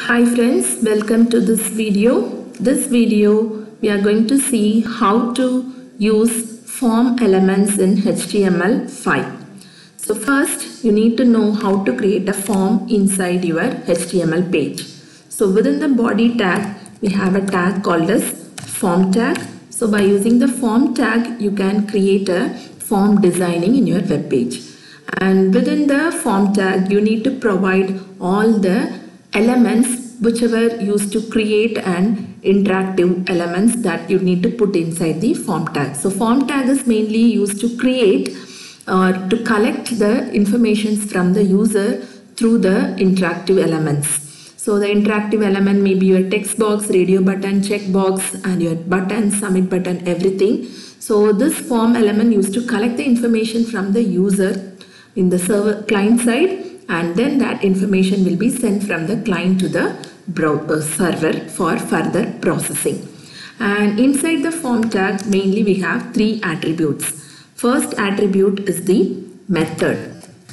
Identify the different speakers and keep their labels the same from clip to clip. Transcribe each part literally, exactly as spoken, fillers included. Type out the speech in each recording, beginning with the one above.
Speaker 1: Hi friends, welcome to this video. This video we are going to see how to use form elements in H T M L five. So first you need to know how to create a form inside your H T M L page. So within the body tag we have a tag called as form tag. So by using the form tag you can create a form designing in your web page. And within the form tag you need to provide all the elements whichever used to create an interactive elements that you need to put inside the form tag. So form tag is mainly used to create or uh, to collect the information from the user through the interactive elements. So the interactive element may be your text box, radio button, check box, and your button, submit button, everything. So this form element used to collect the information from the user in the server client side, and then that information will be sent from the client to the browser server for further processing. And inside the form tag mainly we have three attributes. First attribute is the method.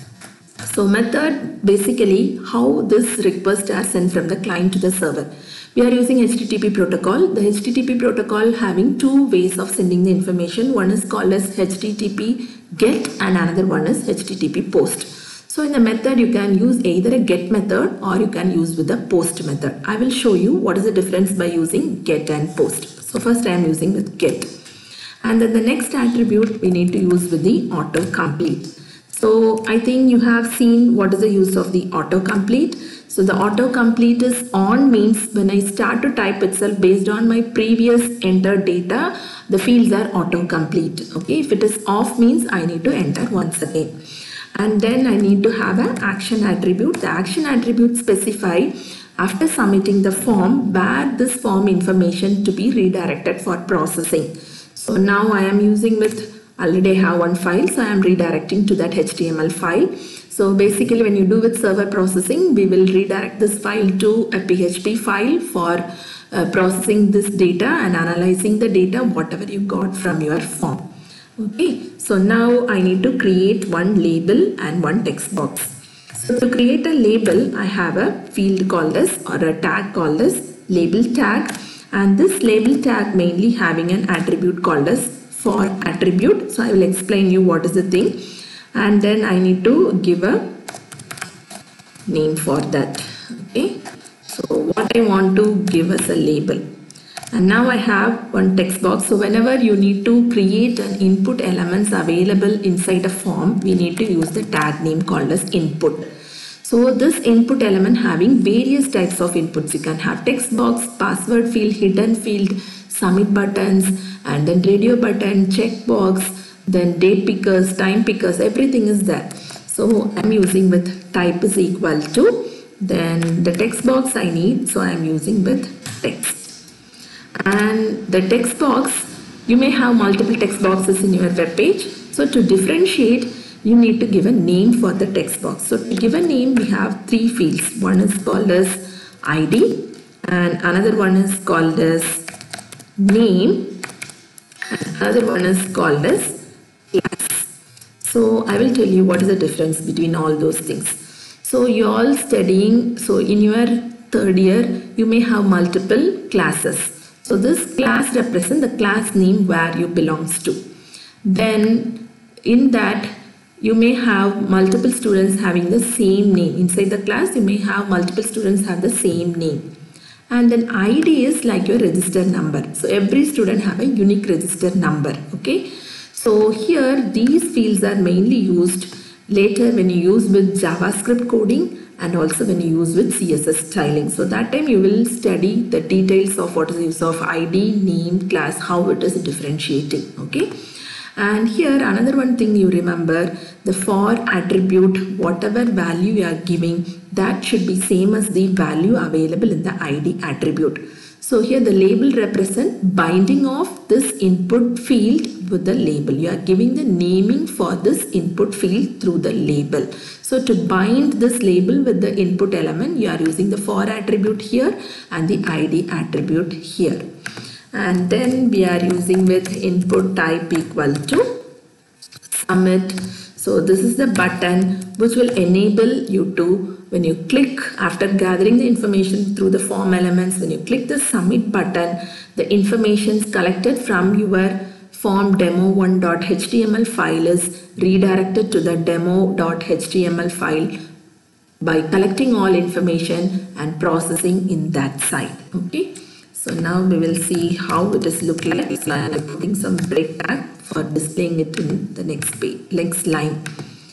Speaker 1: So method basically how this request are sent from the client to the server. We are using H T T P protocol. The H T T P protocol having two ways of sending the information. One is called as H T T P get and another one is H T T P post. So in the method you can use either a get method or you can use with the post method. I will show you what is the difference by using get and post. So first I am using with get. And then the next attribute we need to use with the autocomplete. So I think you have seen what is the use of the autocomplete. So the autocomplete is on means when I start to type itself based on my previous entered data, the fields are autocomplete. Okay, if it is off means I need to enter once again. And then I need to have an action attribute. The action attribute specify after submitting the form where this form information to be redirected for processing. So now I am using with already have one file, so I am redirecting to that H T M L file. So basically when you do with server processing, we will redirect this file to a P H P file for uh, processing this data and analyzing the data whatever you got from your form. Okay, so now I need to create one label and one text box. So to create a label, I have a field called as or a tag called as label tag, and this label tag mainly having an attribute called as for attribute. So I will explain you what is the thing, and then I need to give a name for that. Okay, so what I want to give as a label. And now I have one text box. So whenever you need to create an input elements available inside a form, we need to use the tag name called as input. So this input element having various types of inputs. You can have text box, password field, hidden field, submit buttons, and then radio button, check box, then date pickers, time pickers, everything is there. So I'm using with type is equal to, then the text box I need, so I'm using with text. And the text box, you may have multiple text boxes in your web page. So to differentiate, you need to give a name for the text box. So to give a name, we have three fields. One is called as I D and another one is called as name and another one is called as class. So I will tell you what is the difference between all those things. So you all studying, so in your third year, you may have multiple classes. So this class represents the class name where you belongs to. Then in that you may have multiple students having the same name. Inside the class you may have multiple students have the same name. And then I D is like your register number. So every student have a unique register number. Okay. So here these fields are mainly used later when you use with JavaScript coding and also when you use with C S S styling. So that time you will study the details of what is the use of I D, name, class, how it is differentiating. Okay. And here another one thing you remember, the for attribute, whatever value you are giving, that should be same as the value available in the I D attribute. So here the label represent binding of this input field with the label. You are giving the naming for this input field through the label. So to bind this label with the input element, you are using the for attribute here and the I D attribute here. And then we are using with input type equal to submit. So this is the button which will enable you to when you click, after gathering the information through the form elements, when you click the submit button, the information collected from your form demo one dot H T M L file is redirected to the demo dot H T M L file by collecting all information and processing in that site. Okay, so now we will see how it is looking like. So I am putting some break tag for displaying it in the next page, next line.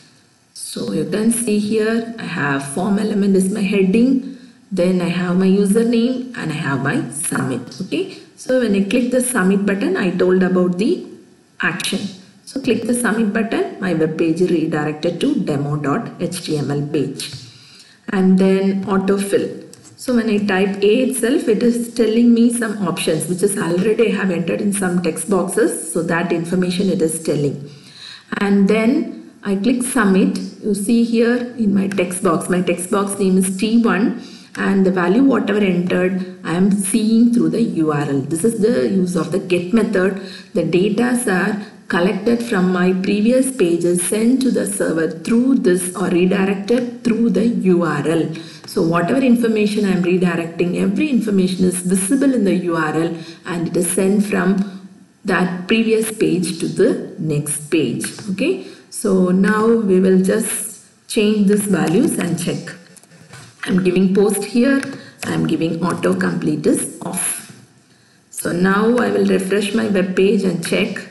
Speaker 1: So you can see here I have form element is my heading, then I have my username and I have my submit. Okay, so when I click the submit button, I told about the action. So click the submit button, my web page is redirected to demo dot H T M L page. And then autofill. So when I type A itself, it is telling me some options which is already I have entered in some text boxes. So that information it is telling. And then I click submit. You see here in my text box, my text box name is T one and the value whatever entered I am seeing through the U R L. This is the use of the get method. The data are collected from my previous pages sent to the server through this or redirected through the U R L. So whatever information I am redirecting, every information is visible in the U R L and it is sent from that previous page to the next page. Okay. So now we will just change these values and check. I'm giving post here. I'm giving autocomplete is off. So now I will refresh my web page and check.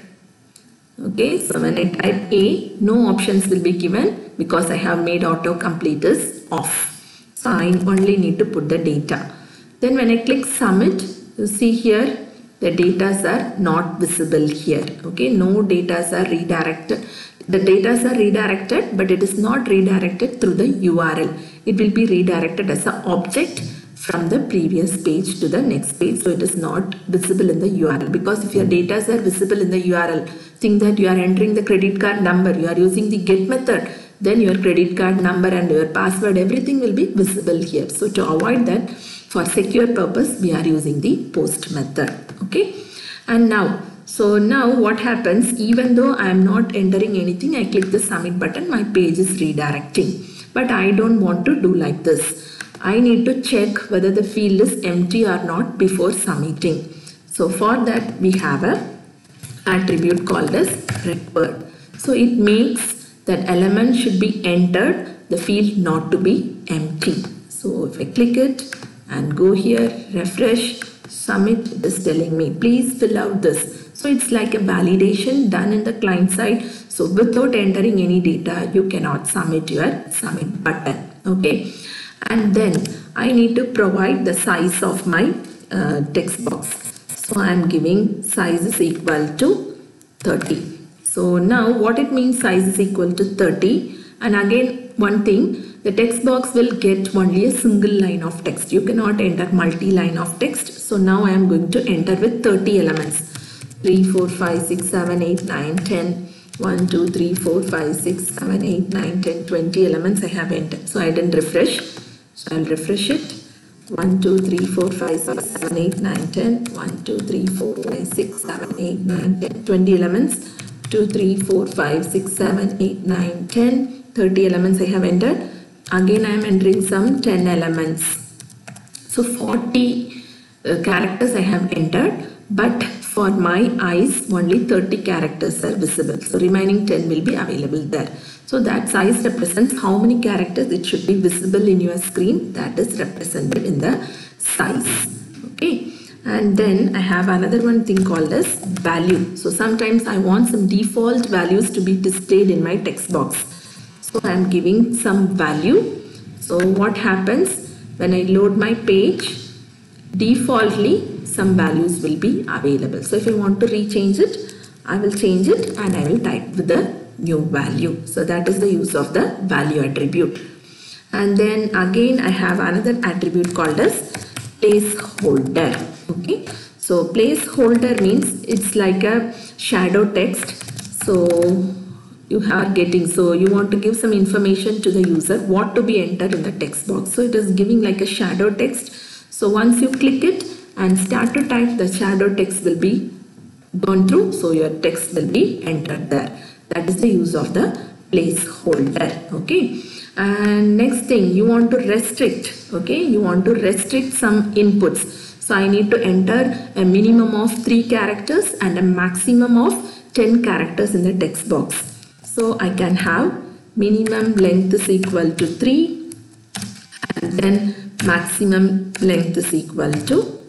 Speaker 1: Okay, so when I type A, no options will be given because I have made autocomplete is off. So I only need to put the data. Then when I click submit, you see here the data are not visible here. Okay, no data are redirected. The data are redirected, but it is not redirected through the U R L. It will be redirected as an object from the previous page to the next page. So it is not visible in the U R L, because if your data are visible in the U R L, think that you are entering the credit card number, you are using the get method, then your credit card number and your password, everything will be visible here. So to avoid that, for secure purpose, we are using the post method. Okay, and now So now what happens, even though I am not entering anything, I click the submit button, my page is redirecting. But I don't want to do like this. I need to check whether the field is empty or not before submitting. So for that we have a attribute called as required. So it makes that element should be entered, the field not to be empty. So if I click it and go here, refresh, submit, it is telling me please fill out this. So it's like a validation done in the client side. So without entering any data, you cannot submit your submit button. Okay. And then I need to provide the size of my uh, text box. So I am giving size is equal to thirty. So now what it means size is equal to thirty. And again one thing, the text box will get only a single line of text. You cannot enter multi-line of text. So now I am going to enter with thirty elements. three, four, five, six, seven, eight, nine, ten. one, two, three, four, five, six, seven, eight, nine, ten, twenty elements I have entered. So I didn't refresh. So I'll refresh it. one, two, three, four, five, six, seven, eight, nine, ten. one, two, three, four, five, six, seven, eight, nine, ten. twenty elements. two, three, four, five, six, seven, eight, nine, ten. thirty elements I have entered. Again I am entering some ten elements. So forty uh, characters I have entered. But for my eyes only thirty characters are visible. So remaining ten will be available there. So that size represents how many characters it should be visible in your screen. That is represented in the size. Okay. And then I have another one thing called as value. So sometimes I want some default values to be displayed in my text box. So I am giving some value. So what happens when I load my page? Defaultly some values will be available. So if I want to rechange it, I will change it and I will type with the new value. So that is the use of the value attribute. And then again I have another attribute called as placeholder. Okay. So placeholder means it's like a shadow text. So you are getting, so you want to give some information to the user what to be entered in the text box. So it is giving like a shadow text. So once you click it and start to type, the shadow text will be gone through. So your text will be entered there. That is the use of the placeholder. Okay. And next thing, you want to restrict, okay, you want to restrict some inputs. So I need to enter a minimum of three characters and a maximum of ten characters in the text box. So I can have minimum length is equal to three and then maximum length is equal to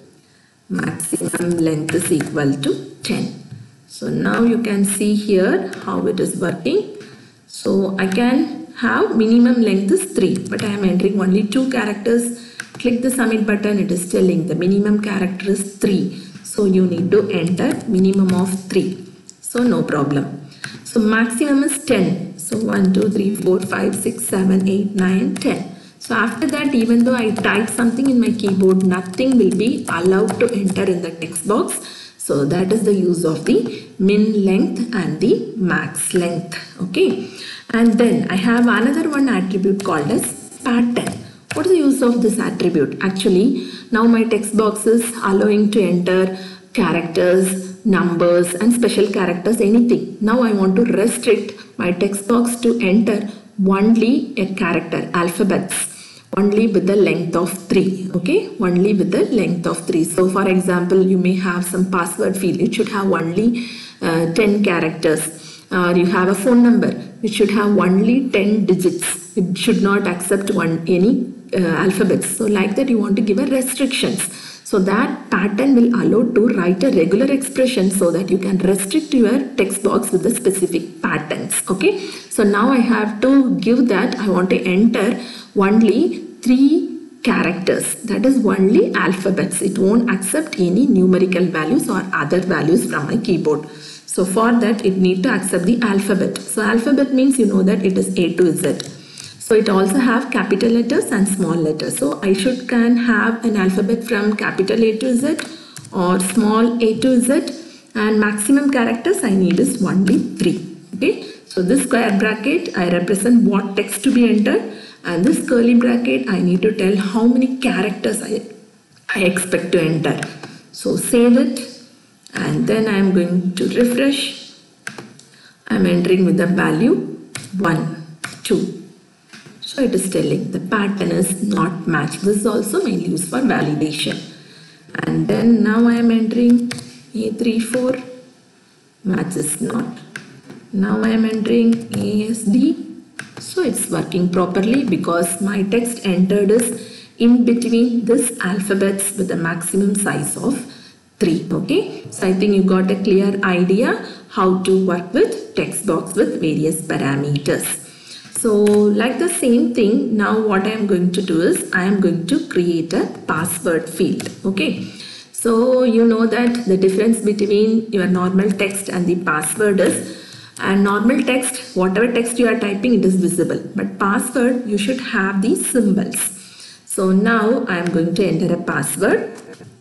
Speaker 1: maximum length is equal to ten. So now you can see here how it is working. So I can have minimum length is three, but I am entering only two characters. Click the submit button, it is telling the minimum character is three. So you need to enter minimum of three. So no problem. So maximum is ten. So one, two, three, four, five, six, seven, eight, nine, ten. So after that, even though I type something in my keyboard, nothing will be allowed to enter in the text box. So that is the use of the min length and the max length. Okay. And then I have another one attribute called as pattern. What is the use of this attribute? Actually, now my text box is allowing to enter characters, numbers and special characters, anything. Now I want to restrict my text box to enter only a character, alphabets, only with the length of three. Okay, only with the length of three. So for example, you may have some password field. It should have only uh, ten characters. Or you have a phone number, it should have only ten digits. It should not accept one any uh, alphabets. So like that you want to give a restrictions. So that pattern will allow to write a regular expression so that you can restrict your text box with the specific patterns. Okay. So now I have to give that I want to enter only three characters, that is only alphabets. It won't accept any numerical values or other values from my keyboard. So for that it need to accept the alphabet. So alphabet means you know that it is A to Z. So it also have capital letters and small letters. So I should can have an alphabet from capital A to Z or small a to Z, and maximum characters I need is only three. Okay. So this square bracket I represent what text to be entered, and this curly bracket I need to tell how many characters I, I expect to enter. So save it. And then I am going to refresh. I am entering with the value one, two. So it is telling the pattern is not matched. This is also mainly used for validation. And then now I am entering A three four. Match is not. Now I am entering A S D. So it's working properly because my text entered is in between this alphabets with a maximum size of three. Okay, so I think you got a clear idea how to work with text box with various parameters. So like the same thing, now what I am going to do is I am going to create a password field. Okay, so you know that the difference between your normal text and the password is, and normal text, whatever text you are typing, it is visible, but password you should have these symbols. So now I am going to enter a password.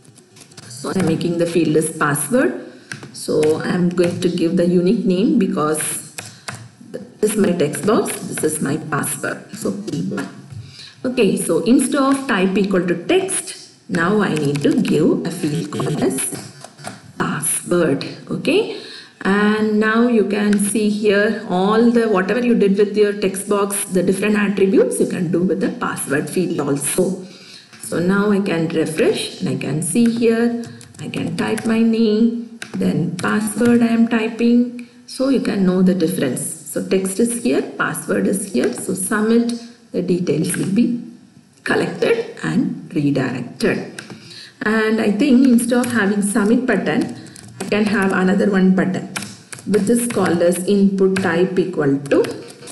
Speaker 1: So I am making the field as password. So I am going to give the unique name because this is my text box, this is my password. So P one. Okay, so instead of type equal to text, now I need to give a field called as password. Okay, and now you can see here all the whatever you did with your text box, the different attributes you can do with the password field also. So now I can refresh and I can see here, I can type my name, then password I am typing. So you can know the difference. So text is here, password is here. So submit, the details will be collected and redirected. And I think instead of having submit button, I can have another one button, which is called as input type equal to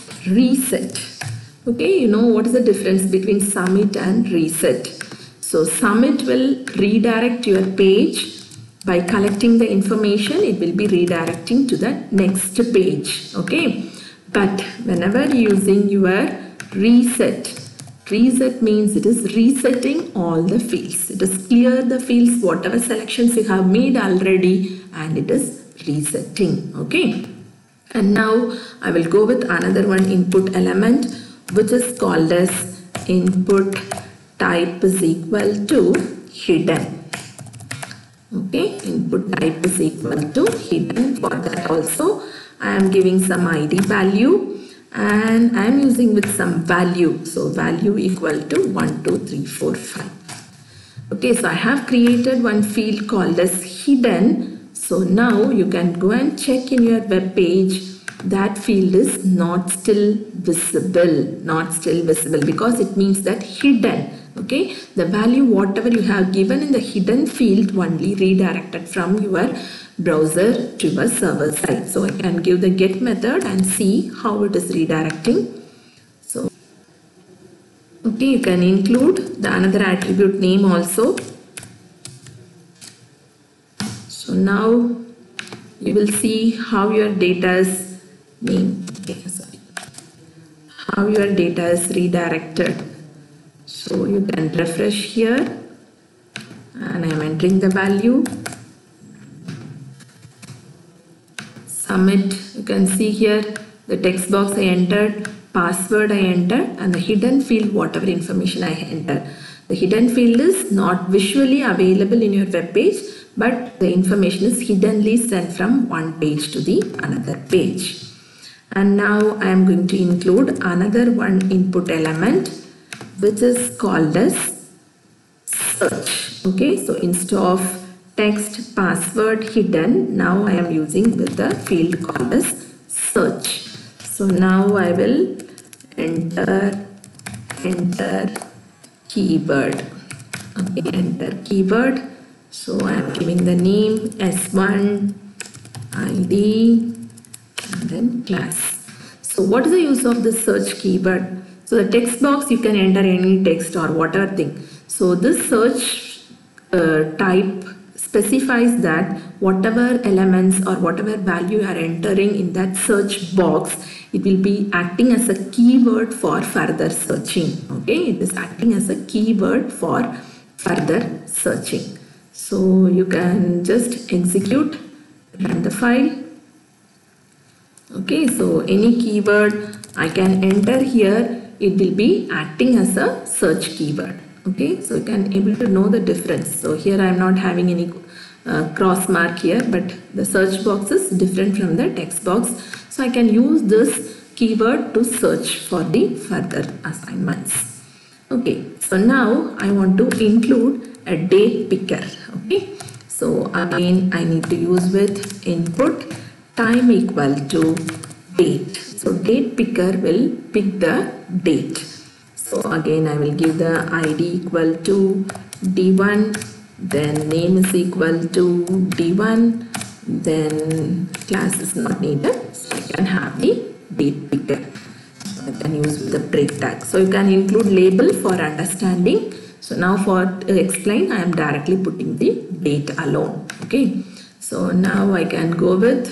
Speaker 1: reset. Okay, you know what is the difference between submit and reset. So submit will redirect your page by collecting the information. It will be redirecting to the next page. Okay, but whenever using your reset, reset means it is resetting all the fields. It is clear the fields, whatever selections you have made already, and it is resetting. Okay, and now I will go with another one input element, which is called as input type is equal to hidden. Okay, input type is equal to hidden. For that also I am giving some I D value, and I am using with some value. So value equal to one, two, three, four, five. Okay, so I have created one field called as hidden. So now you can go and check in your web page. That field is not still visible, not still visible because it means that hidden. Okay, the value whatever you have given in the hidden field only redirected from your browser to your server side. So I can give the get method and see how it is redirecting. So okay, you can include the another attribute name also. So now you will see how your data is name. Okay, sorry. How your data is redirected. So you can refresh here and I am entering the value. Submit. You can see here the text box I entered, password I entered, and the hidden field whatever information I entered. The hidden field is not visually available in your web page, but the information is hiddenly sent from one page to the another page. And now I am going to include another one input element which is called as search. Okay, so instead of text password hidden, now I am using with the field called as search. So now I will enter enter keyword. Okay, enter keyword. So I am giving the name S one, I D, and then class. So what is the use of the search keyword? So the text box you can enter any text or whatever thing. So this search uh, type specifies that whatever elements or whatever value you are entering in that search box, it will be acting as a keyword for further searching. Okay, it is acting as a keyword for further searching. So you can just execute, run the file. Okay, so any keyword I can enter here, it will be acting as a search keyword. Okay, so you can able to know the difference. So here I am not having any uh, cross mark here, but the search box is different from the text box. So I can use this keyword to search for the further assignments. Okay, so now I want to include a date picker. Okay, so again I need to use with input time equal to date. So date picker will pick the date. So again I will give the I D equal to D one, then name is equal to D one, then class is not needed. So I can have the date picker. So I can use the break tag. So you can include label for understanding. So now for uh, explain, I am directly putting the date alone. Okay. So now I can go with,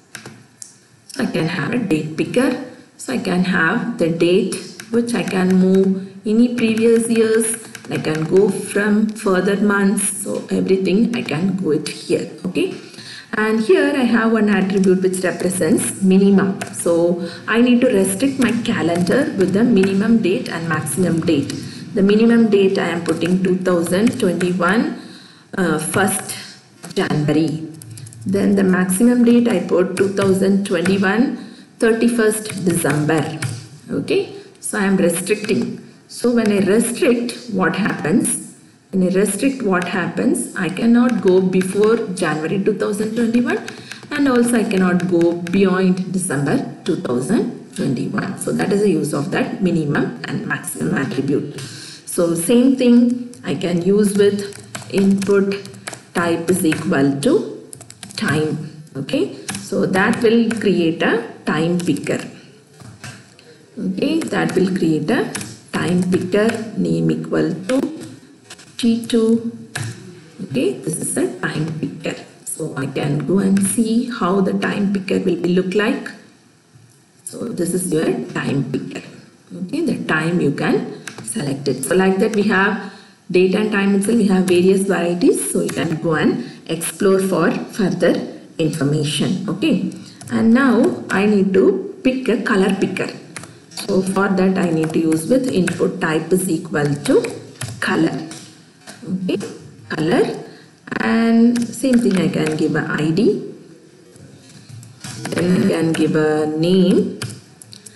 Speaker 1: I can have a date picker. So I can have the date which I can move any previous years. I can go from further months. So everything I can go it here. Okay. And here I have one attribute which represents minimum. So I need to restrict my calendar with the minimum date and maximum date. The minimum date I am putting two thousand twenty-one uh, first January. Then the maximum date I put two thousand twenty-one thirty-first December. Okay. So I am restricting. So when I restrict, what happens? When I restrict, what happens? I cannot go before January two thousand twenty-one and also I cannot go beyond December two thousand twenty-one. So that is the use of that minimum and maximum attribute. So same thing I can use with input type is equal to time. Okay. So that will create a time picker. Okay. That will create a time picker, name equal to T two. Okay. This is a time picker. So I can go and see how the time picker will be look like. So this is your time picker. Okay. The time you can select it. So like that we have date and time itself, we have various varieties. So you can go and explore for further information. Okay. And now I need to pick a color picker. So for that I need to use with input type is equal to color. Okay. Color. And same thing I can give an I D. Then I can give a name.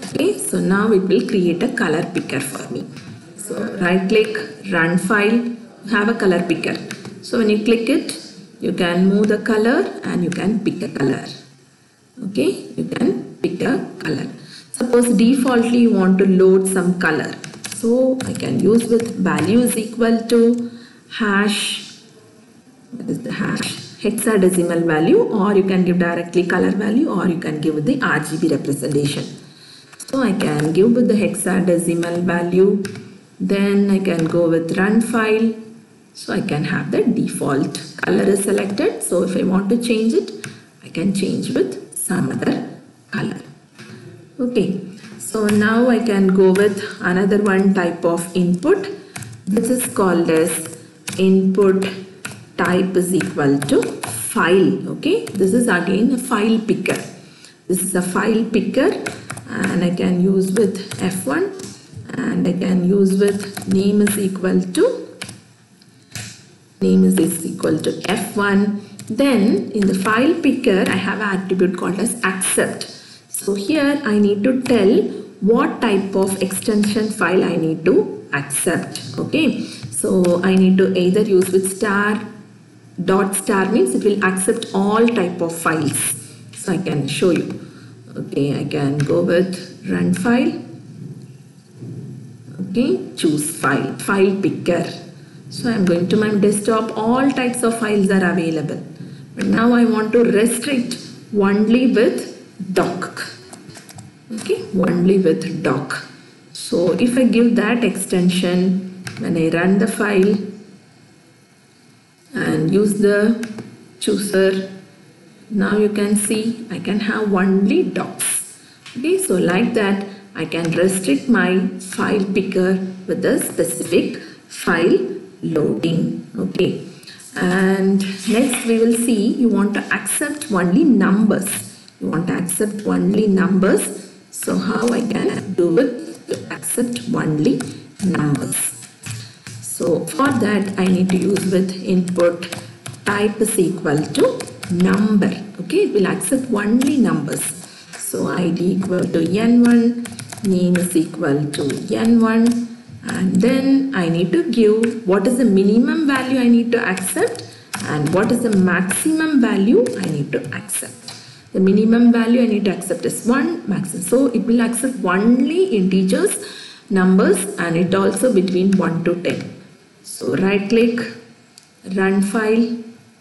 Speaker 1: Okay, so now it will create a color picker for me. So right click, run file, have a color picker. So when you click it, you can move the color and you can pick a color. Okay, you can pick a color. Suppose defaultly you want to load some color. So I can use with value is equal to hash, what is the hash? Hexadecimal value, or you can give directly color value, or you can give with the R G B representation. So I can give with the hexadecimal value, then I can go with run file. So I can have the default color is selected. So if I want to change it, I can change with some other color. Okay, so now I can go with another one type of input, which is called as input type is equal to file. Okay, this is again a file picker. This is a file picker, and I can use with F one, and I can use with name is equal to name is equal to F one. Then in the file picker, I have an attribute called as accept. So here I need to tell what type of extension file I need to accept. Okay, so I need to either use with star, dot star means it will accept all type of files. So I can show you. Okay, I can go with run file. Okay, choose file, file picker. So I am going to my desktop, all types of files are available. But now I want to restrict only with doc. Okay, only with doc. So if I give that extension, when I run the file and use the chooser, now you can see I can have only docs. Okay, so like that I can restrict my file picker with a specific file loading. Okay, and next we will see you want to accept only numbers. You want to accept only numbers. So how I can do it to accept only numbers. So for that I need to use with input type is equal to number. Okay, it will accept only numbers. So I D equal to N one, name is equal to N one, and then I need to give what is the minimum value I need to accept and what is the maximum value I need to accept. The minimum value I need to accept is one, maximum. So it will accept only integers, numbers, and it also between one to ten. So right click, run file.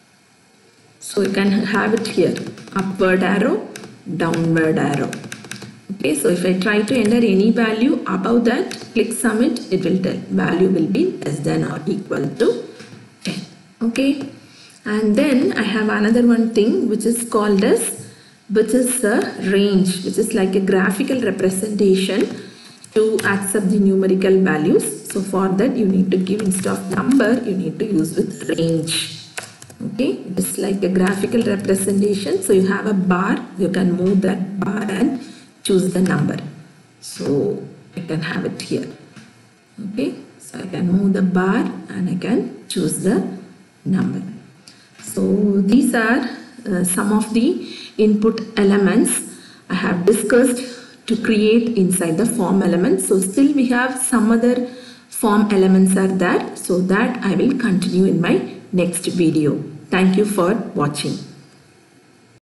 Speaker 1: So you can have it here, upward arrow, downward arrow. Okay, so if I try to enter any value above that, click submit, it will tell value will be less than or equal to ten. Okay, and then I have another one thing which is called as which is a range, which is like a graphical representation to accept the numerical values. So for that you need to give instead of number, you need to use with range. Okay, it's like a graphical representation. So you have a bar, you can move that bar and choose the number. So I can have it here. Okay, so I can move the bar and I can choose the number. So these are uh, some of the input elements I have discussed to create inside the form elements. So still we have some other form elements are there. So that I will continue in my next video. Thank you for watching.